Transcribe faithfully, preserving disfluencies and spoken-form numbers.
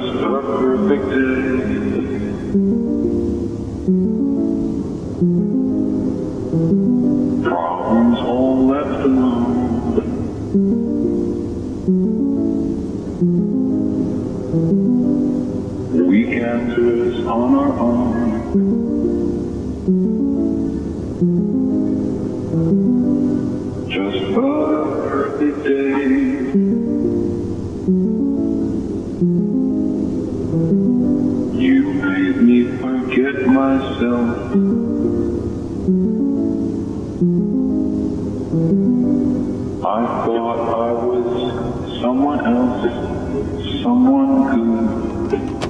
just a perfect day. Problems all left alone. Weekenders on our own. Just a perfect day. You made me forget myself. I thought I was someone else, someone good.